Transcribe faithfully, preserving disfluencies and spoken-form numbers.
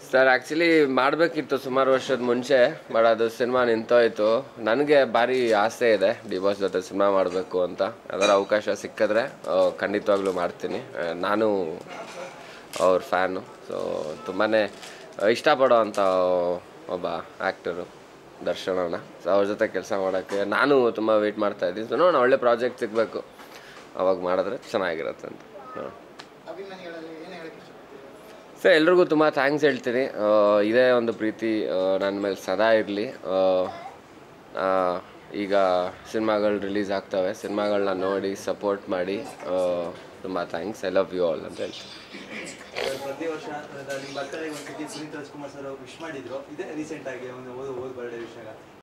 Sir actually ಮಾಡಬೇಕಿತ್ತು ಸುಮಾರು ವರ್ಷದ ಮುಂಚೆ, ಬಟ್ ಅದು ಸಿನಿಮಾ ನಿಂತೋಯ್ತು. ನನಗೆ ಭಾರಿ ಆಸೆ ಇದೆ ಡಿ ಬಾಸ್ ಜೊತೆ ಸಿನಿಮಾ ಮಾಡಬೇಕು ಅಂತ. ಅದರ ಅವಕಾಶ ಸಿಕ್ಕಿದ್ರೆ ಖಂಡಿತವಾಗ್ಲೂ ಮಾಡ್ತೀನಿ. ನಾನು ಅವ್ರ ಫ್ಯಾನು, ಸೊ ತುಂಬಾ ಇಷ್ಟಪಡೋ ಅಂಥ ಒಬ್ಬ ಆ್ಯಕ್ಟರು ದರ್ಶನ್ ಅಣ್ಣ. ಸೊ ಅವ್ರ ಜೊತೆ ಕೆಲಸ ಮಾಡೋಕ್ಕೆ ನಾನು ತುಂಬ ವೆಯ್ಟ್ ಮಾಡ್ತಾಯಿದ್ದೀನಿ. ಸೊ ನೋಡೋಣ, ಒಳ್ಳೆ ಪ್ರಾಜೆಕ್ಟ್ ಸಿಗಬೇಕು, ಅವಾಗ ಮಾಡಿದ್ರೆ ಚೆನ್ನಾಗಿರುತ್ತೆ ಅಂತ. ಹಾಂ ಸರ್, ಎಲ್ರಿಗೂ ತುಂಬ ಥ್ಯಾಂಕ್ಸ್ ಹೇಳ್ತೀನಿ. ಇದೇ ಒಂದು ಪ್ರೀತಿ ನನ್ನ ಮೇಲೆ ಸದಾ ಇರಲಿ. ಈಗ ಸಿನಿಮಾಗಳು ರಿಲೀಸ್ ಆಗ್ತವೆ, ಸಿನಿಮಾಗಳನ್ನ ನೋಡಿ ಸಪೋರ್ಟ್ ಮಾಡಿ. ತುಂಬ thanks. I love you all ಅಂತ ಹೇಳ್ತೀನಿ. ಪ್ರತಿ ವರ್ಷ ನಿಮ್ಮ ಬರ್ತ್ಡೇ ಒಂದು ಪುನೀತ್ ರಾಜ್ಕುಮಾರ್ ಸರ್ ವಿಶ್ ಮಾಡಿದ್ರು. ಇದೇ ರೀಸೆಂಟಾಗಿ ಒಂದು ಓದು ಓದು ಬರ್ಡೇ ವಿಷಯ